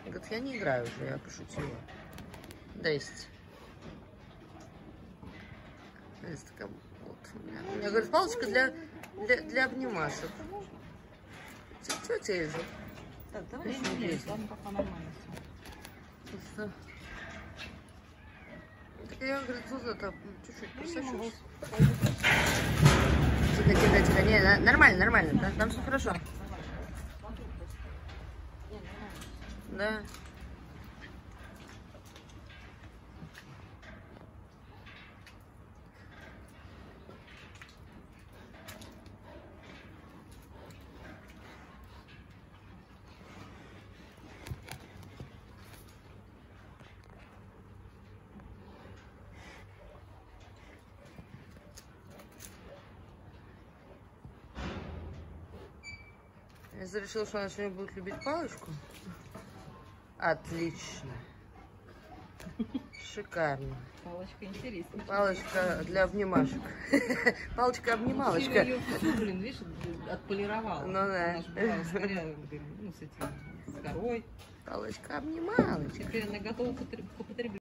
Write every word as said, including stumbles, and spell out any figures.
Говорит, я не играю уже, я пошутила. десять. десять такая, вот. У меня, у меня, говорит, палочка для, для, для обнимашек. Тетя Эльза. Так, давай еще не лезь, ладно, пока нормально все. Так я, говорит, вот это, чуть-чуть присаживаюсь. Тихо, тихо, тихо. Не, нормально, нормально, там, там все хорошо. Да. Я решила, что она сегодня будет любить палочку. Отлично. Шикарно. Палочка интересная. Палочка для обнимашек. Палочка-обнималочка. Ее, блин, видишь, отполировала. Ну да. Она же была с коря, ну, с этим, с корой. Палочка-обнималочка. Теперь она готова к употреблению.